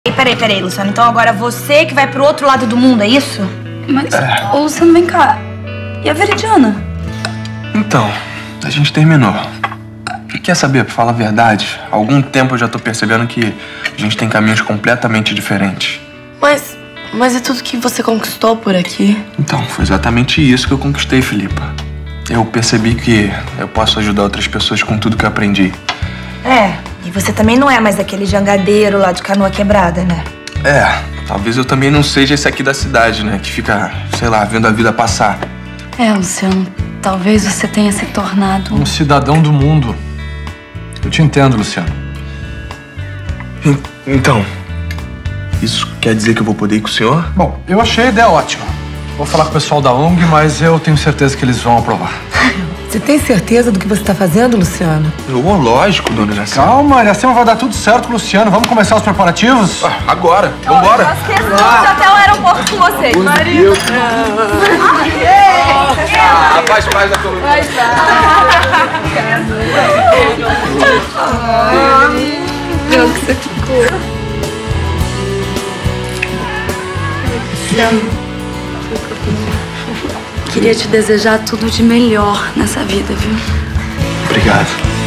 Peraí, Luciano. Então agora você que vai pro outro lado do mundo, é isso? Mas, ô Luciano, vem cá. E a Veridiana? Então, a gente terminou. E quer saber, pra falar a verdade, há algum tempo eu já tô percebendo que a gente tem caminhos completamente diferentes. Mas é tudo que você conquistou por aqui. Então, foi exatamente isso que eu conquistei, Filipa. Eu percebi que eu posso ajudar outras pessoas com tudo que eu aprendi. E você também não é mais aquele jangadeiro lá de canoa quebrada, né? Talvez eu também não seja esse aqui da cidade, né? Que fica, sei lá, vendo a vida passar. Luciano, talvez você tenha se tornado um cidadão do mundo. Eu te entendo, Luciano. Então, isso quer dizer que eu vou poder ir com o senhor? Bom, eu achei a ideia ótima. Vou falar com o pessoal da ONG, mas eu tenho certeza que eles vão aprovar. Você tem certeza do que você está fazendo, Luciano? Lógico, dona Iracema. Calma, Iracema, vai dar tudo certo com o Luciano. Vamos começar os preparativos? Agora, vambora. Nós questões até o aeroporto com vocês. Maria. Faz da tua. Não, que você ficou. Luciano, queria te desejar tudo de melhor nessa vida, viu? Obrigado.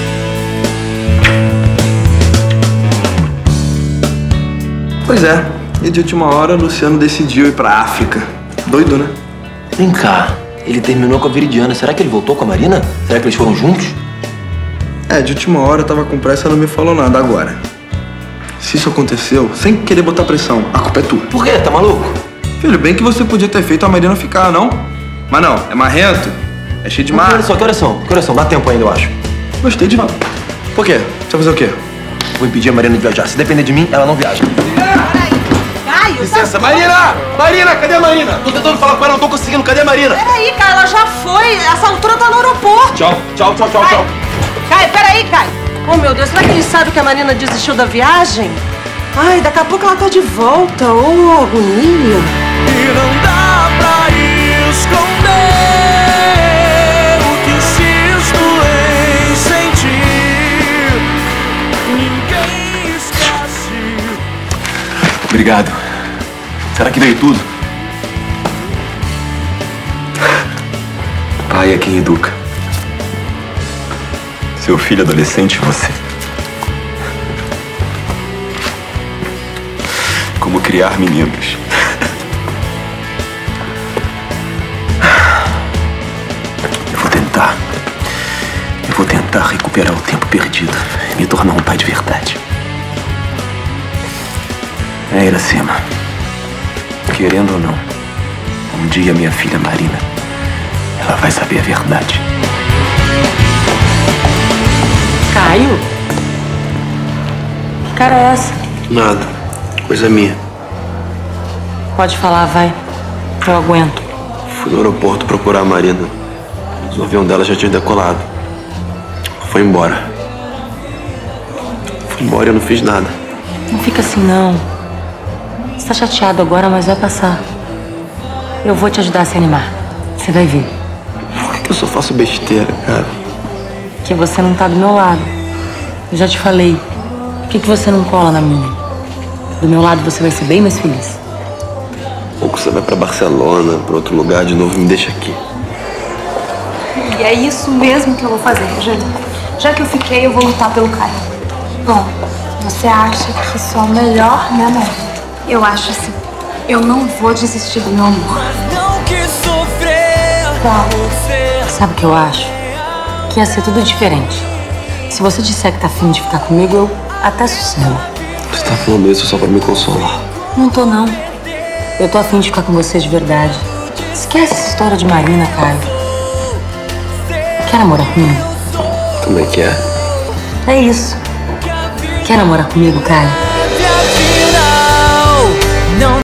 Pois é, e de última hora o Luciano decidiu ir pra África. Doido, né? Vem cá, ele terminou com a Veridiana. Será que ele voltou com a Marina? Será que eles foram juntos? De última hora eu tava com pressa e não me falou nada agora. Se isso aconteceu, sem querer botar pressão, a culpa é tua. Por quê? Tá maluco? Filho, bem que você podia ter feito a Marina ficar, não? Mas não, é marrento, é cheio de mar. Olha só, que horas são? Dá tempo ainda, eu acho. Gostei de... Por quê? Você vai fazer o quê? Vou impedir a Marina de viajar. Se depender de mim, ela não viaja. Licença, Marina! Marina, cadê a Marina? Tô tentando falar com ela, não tô conseguindo. Cadê a Marina? Peraí, Caio, ela já foi. Essa altura tá no aeroporto. Tchau. Caio, peraí, Caio. Oh, meu Deus, será que eles sabem que a Marina desistiu da viagem? Ai, daqui a pouco ela tá de volta. Oh, agonia. E não dá pra esconder o que insisto em sentir. Ninguém esquece. Obrigado. Será que veio tudo? Pai é quem educa. Seu filho adolescente, você. Como criar meninos. Eu vou tentar recuperar o tempo perdido e me tornar um pai de verdade. Iracema, querendo ou não, um dia minha filha Marina, ela vai saber a verdade. Caio? Que cara é essa? Nada, coisa minha. Pode falar, vai. Eu aguento. Fui no aeroporto procurar a Marina. O avião dela já tinha decolado. Foi embora. Fui embora e eu não fiz nada. Não fica assim, não. Você tá chateado agora, mas vai passar. Eu vou te ajudar a se animar. Você vai ver. Por que eu só faço besteira, cara? Que você não tá do meu lado. Eu já te falei. Por que você não cola na minha? Do meu lado você vai ser bem mais feliz. Ou que você vai pra Barcelona, pra outro lugar de novo, me deixa aqui. E é isso mesmo que eu vou fazer, Rogério. Já que eu fiquei, eu vou lutar pelo Caio. Bom, você acha que isso é o melhor, né, amor? Eu acho assim. Eu não vou desistir do meu amor. Sabe o que eu acho? Que ia ser tudo diferente. Se você disser que tá afim de ficar comigo, eu até sossego. Você tá falando isso só pra me consolar. Não tô, não. Eu tô afim de ficar com você de verdade. Esquece essa história de Marina, Caio. Quer namorar comigo? Também quer. É isso. Quer namorar comigo, Caio?